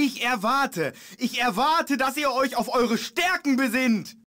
Ich erwarte, dass ihr euch auf eure Stärken besinnt.